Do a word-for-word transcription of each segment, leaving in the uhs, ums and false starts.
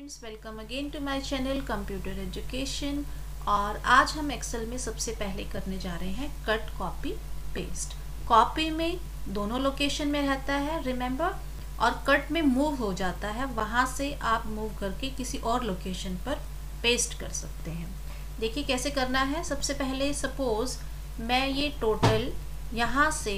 Friends, welcome again to my channel computer education. और आज हम एक्सेल में सबसे पहले करने जा रहे हैं कट कॉपी पेस्ट। कॉपी में दोनों लोकेशन में रहता है रिमेंबर, और कट में मूव हो जाता है, वहाँ से आप मूव करके किसी और लोकेशन पर पेस्ट कर सकते हैं। देखिए कैसे करना है। सबसे पहले सपोज मैं ये टोटल यहाँ से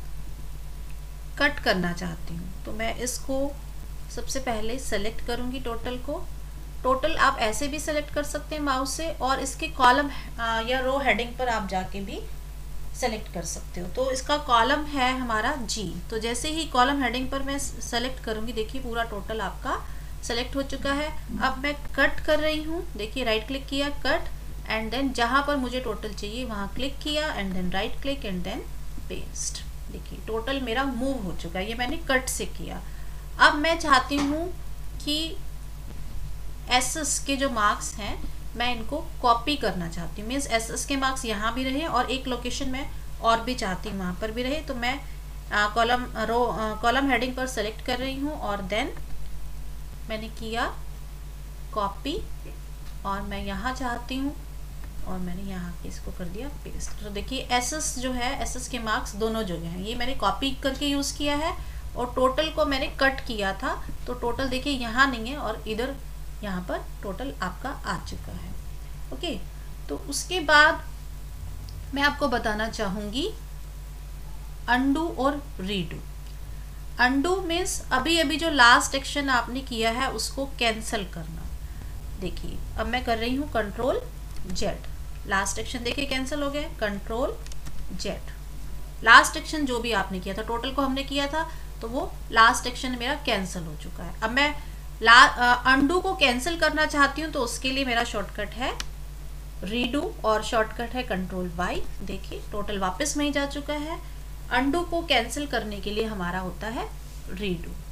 कट करना चाहती हूँ, तो मैं इसको सबसे पहले सेलेक्ट करूंगी टोटल को। टोटल आप ऐसे भी सेलेक्ट कर सकते हैं माउस से, और इसके कॉलम या रो हेडिंग पर आप जाके भी सेलेक्ट कर सकते हो। तो इसका कॉलम है हमारा जी, तो जैसे ही कॉलम हेडिंग पर मैं सेलेक्ट करूंगी, देखिए पूरा टोटल आपका सेलेक्ट हो चुका है। अब मैं कट कर रही हूँ, देखिए राइट क्लिक किया, कट, एंड देन जहां पर मुझे टोटल चाहिए वहां क्लिक किया, and then right click and then paste. देखिए टोटल मेरा मूव हो चुका है, ये मैंने कट से किया। अब मैं चाहती हूँ कि एस एस के जो मार्क्स हैं मैं इनको कॉपी करना चाहती हूँ, मीन्स एस एस के मार्क्स यहाँ भी रहे और एक लोकेशन में और भी चाहती हूँ वहाँ पर भी रहे। तो मैं कॉलम रो कॉलम हेडिंग पर सेलेक्ट कर रही हूँ, और देन मैंने किया कॉपी, और मैं यहाँ चाहती हूँ, और मैंने यहाँ इसको कर दिया पेस्ट। तो देखिए एस एस जो है, एस एस के मार्क्स दोनों जगह हैं, ये मैंने कॉपी करके यूज़ किया है, और टोटल को मैंने कट किया था। तो टोटल देखिए यहाँ नहीं है, और इधर यहाँ पर टोटल आपका आ चुका है। ओके, तो उसके बाद मैं आपको बताना चाहूँगी अनडू और रीडू। अनडू मीन्स अभी अभी जो लास्ट एक्शन आपने किया है उसको कैंसिल करना। देखिए अब मैं कर रही हूँ कंट्रोल जेड, लास्ट एक्शन देखिए कैंसिल हो गया, कंट्रोल जेड। लास्ट एक्शन जो भी आपने किया था, टोटल को हमने किया था, तो वो लास्ट एक्शन मेरा कैंसिल हो चुका है। अब मैं ला अनडू को कैंसिल करना चाहती हूँ, तो उसके लिए मेरा शॉर्टकट है रीडू, और शॉर्टकट है कंट्रोल वाई। देखिए टोटल वापस वहीं जा चुका है। अनडू को कैंसिल करने के लिए हमारा होता है रीडू।